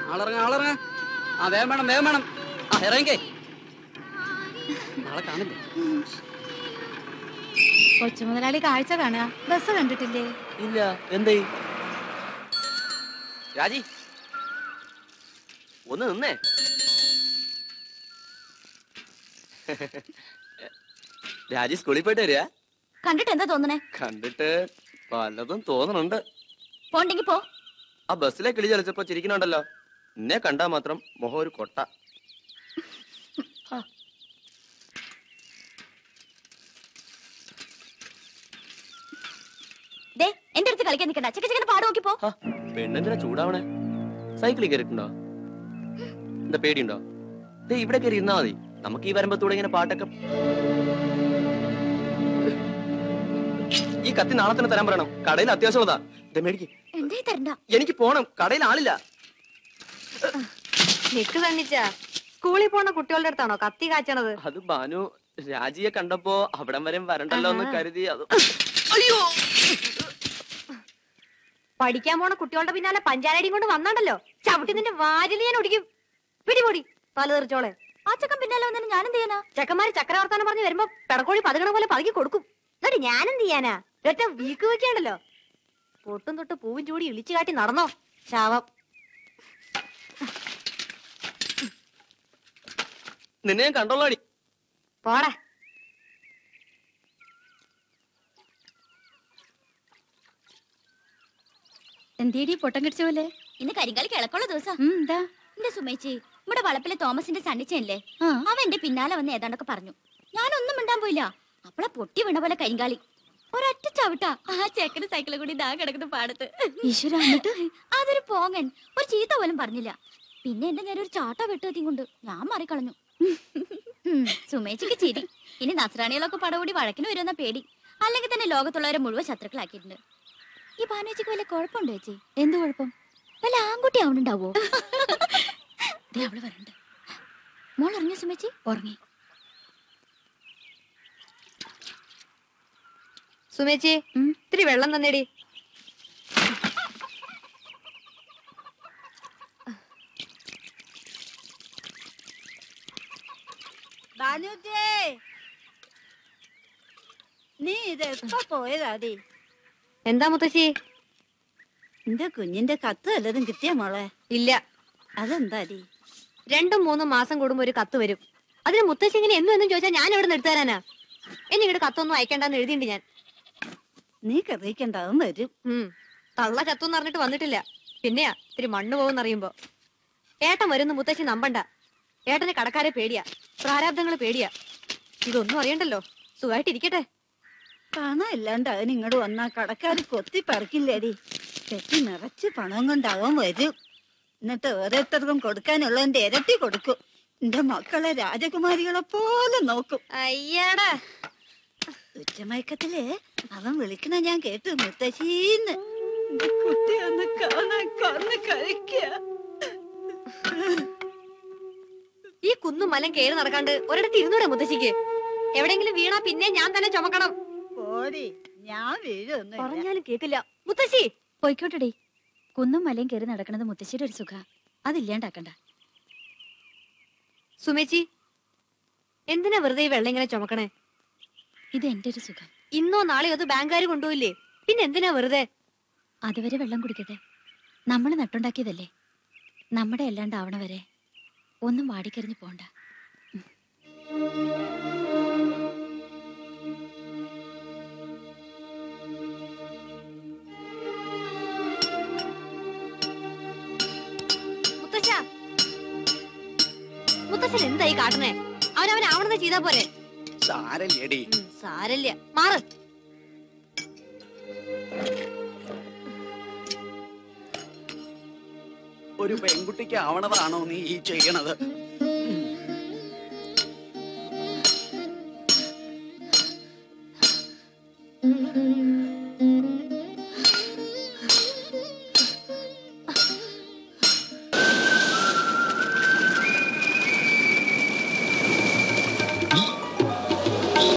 ആളിറങ്ങ. ആ വേഗം വേണം. ആ ഇറങ്ങിക്കേ. നാളെ കാണില്ലേ? കൊച്ചു മുതലാളി കാഴ്ച കാണുക. ബസ് കണ്ടിട്ടില്ലേ? ഇല്ല. എന്തേ? രാജി ഒന്ന് നിന്നേ. രാജി സ്കൂളിൽ പോയിട്ട് വരിക. കണ്ടിട്ട് എന്താ തോന്നണേ? കണ്ടിട്ട് പലതും തോന്നണുണ്ട്. പോണ്ടെങ്കി പോ. ആ ബസ്സിലെ കിളി ചലിച്ചപ്പോ ചിരിക്കണുണ്ടല്ലോ. എന്നെ കണ്ടാ മാത്രം മുഖം ഒരു കൊട്ട. എന്റെ അടുത്ത് കളിക്കാൻ നിൽക്കണ്ട. ചെക്കനെ പാട് നോക്കി പോ. പെണ്ണെന്തിനാ ചൂടാവണേ? സൈക്കിളിൽ കയറിയിട്ടുണ്ടോ? എന്താ പേടിയുണ്ടോ? ഇവിടെ കയറി ഇരുന്നാ മതി. നമുക്ക് ഈ വരുമ്പത്തൂടെ ഇങ്ങനെ പാട്ടൊക്കെ. ഈ കത്തി നാളെ തന്നെ തരാൻ പറയണം. കടയിൽ അത്യാവശ്യമുള്ളതാ. എനിക്ക് പോണം. കടയിൽ ആളില്ല. സ്കൂളിൽ പോണ കുട്ടികളുടെ അടുത്താണോ കത്തി കാച്ചണത്? അത് ബാനു രാജിയെ കണ്ടപ്പോ അവിടം വരെ വരണ്ടല്ലോ എന്ന് കരുതി. അത് അയ്യോ, പഠിക്കാൻ പോണ കുട്ടികളുടെ പിന്നാലെ പഞ്ചാരടിയും കൊണ്ട് വന്നാണ്ടല്ലോ. ചവിട്ടി നിന്റെ വാരിൽ ഞാൻ ഒടിക്കും. പിടിപൊടി തല തെറിച്ചോളെ. ആ ചക്കൻ പിന്നാലെ വന്നിട്ട് ഞാനെന്ത് ചെയ്യാനാ? ചെക്കന്മാര് ചക്രവർത്താനം പറഞ്ഞ് വരുമ്പോ പെടക്കോഴി പതുകണ പോലെ പതുക്കി കൊടുക്കും. എന്നിട്ട് ഞാനെന്ത് ചെയ്യാനാ? ഒറ്റ വീക്ക് വെക്കാണ്ടല്ലോ. പൊട്ടും തൊട്ട് പൂവും ചൂടി ഇളിച്ചു കാട്ടി നടന്നോ ശാവം. നിന്നെ ഞാൻ കണ്ടോളാടി. പോടാ. എന്തേടി പൊട്ടം കടിച്ച പോലെ? ഇന്ന് കരിങ്കാലി കിളക്കുള്ള ദിവസം. എന്താ? എന്റെ സുമേച്ചി, ഇവിടെ വളപ്പിലെ തോമസിന്റെ സണ്ണിച്ചല്ലേ, അവൻ എന്റെ പിന്നാലെ വന്ന് ഏതാണ്ടൊക്കെ പറഞ്ഞു. ഞാനൊന്നും മിണ്ടാൻ പോയില്ല. അപ്പളെ പൊട്ടി വീണ പോലെ കരിങ്കാലി ഒരൊറ്റ ചവിട്ടാ ആ ചെക്കന് സൈക്കിളിൽ കൂടി ദാ കിടക്കുന്ന പാടത്ത്. ഈശ്വര, അതൊരു പോങ്ങൻ. ഒരു ചീത്ത പോലും പറഞ്ഞില്ല. പിന്നെ എന്റെ നേരെ ഒരു ചാട്ട വെട്ടുകത്തിയും കൊണ്ട് ഞാൻ മാറിക്കളഞ്ഞു. സുമേച്ചിക്ക് ചിരി. ഇനി നസ്രാണികളൊക്കെ പടകൂടി വഴക്കിന് വരുന്ന പേടി. അല്ലെങ്കിൽ തന്നെ ലോകത്തുള്ളവരെ മുഴുവൻ ശത്രുക്കളാക്കിയിട്ടുണ്ട്. ഈ പാനേച്ചിക്ക് വല്ല കുഴപ്പമുണ്ടോ ചേച്ചി? എന്ത് കുഴപ്പം? വല്ല ആൺകുട്ടി ആവണുണ്ടാവോ? അവള് വരണ്ട്. മോൾ ഉറങ്ങിയോ സുമേച്ചി? ഉറങ്ങി. സുമേച്ചി, ഇത്തിരി വെള്ളം തന്നേടി. നീ ഇതെപ്പോ പോയതാടി? എന്താ മുത്തശ്ശി? എന്റെ കുഞ്ഞിന്റെ കത്ത് വല്ലതും കിട്ടിയ മോളെ? ഇല്ല. അതെന്താടി? 2-3 മാസം കൂടുമ്പോ ഒരു കത്ത് വരും. അതിന് മുത്തശ്ശി ഇങ്ങനെ എന്നും ചോദിച്ചാൽ ഞാൻ എവിടെ നിന്ന് എടുത്തു തരാനാ? എന്നിങ്ങോട്ട് കത്തൊന്നും അയക്കണ്ടെന്ന് എഴുതിണ്ട് ഞാൻ. നീ കറിയിക്കണ്ടാവും വരും. തള്ള ചത്തുന്ന് പറഞ്ഞിട്ട് വന്നിട്ടില്ല. പിന്നെയാ ഇത്തിരി മണ്ണ് പോകുന്നറിയുമ്പോ. ഏട്ടൻ വരുന്ന മുത്തശ്ശി നമ്പണ്ട. ഏട്ടന് കടക്കാരെ പേടിയാ, പ്രാരാബ്ദങ്ങള് പേടിയാ. ഇതൊന്നും അറിയണ്ടല്ലോ. സുഖമായിട്ടിരിക്കട്ടെ. പണം ഇല്ലാണ്ട് അവൻ ഇങ്ങോട്ട് വന്നാ കടക്കാര് കൊത്തി പറിക്കില്ലേടി. കെട്ടി നിറച്ച് പണം കൊണ്ടാവാൻ വരും. എന്നിട്ട് ഓരോരുത്തർക്കും കൊടുക്കാനുള്ളതിന്റെ ഇരട്ടി കൊടുക്കും. എന്റെ മക്കളെ രാജകുമാരികളെ പോലെ നോക്കും. അയ്യാടാ, ഉച്ചമയക്കത്തില് അവൻ വിളിക്കണ ഞാൻ കേട്ടു, മുത്തശ്ശീന്ന്. കുട്ടി ഒന്ന് കാണാൻ കണ്ണ് കഴിക്കുക. ഈ കുന്നും മലം കയറി നടക്കാണ്ട് ഒരിടത്ത് ഇരുന്നൂടെ മുത്തശ്ശിക്ക്? എവിടെയെങ്കിലും വീണാ പിന്നെ ഞാൻ തന്നെ ചുമക്കണം. പോടി, ഞാൻ വീഴൊന്നും പറഞ്ഞാലും കേക്കില്ല. മുത്തശ്ശി പോയിക്കോട്ടെടി. കുന്നും മലയും കയറി നടക്കണത് മുത്തശ്ശിയുടെ ഒരു സുഖ. അതില്ലാണ്ടാക്കണ്ട. സുമേച്ചി, എന്തിനാ വെറുതെ ഈ വെള്ളം ഇങ്ങനെ ചുമക്കണേ? ഇത് എന്റെ ഒരു സുഖം. ഇന്നോ നാളെയോ അത് ബാങ്കുകാര് കൊണ്ടുപോയില്ലേ? പിന്നെ എന്തിനാ വെറുതെ? അതുവരെ വെള്ളം കുടിക്കട്ടെ. നമ്മൾ നട്ടുണ്ടാക്കിയതല്ലേ. നമ്മുടെ അല്ലാണ്ടാവണ വരെ ഒന്നും വാടിക്കരിഞ്ഞു പോണ്ട. മുത്തശ്ശൻ എന്തായി കാട്ടണേ? അവനാവണെന്ന് ചെയ്താ പോരെ? സാരല്ല, മാറ്. ഒരു പെൺകുട്ടിക്ക് ആവണതാണോ നീ ഈ ചെയ്യണത്?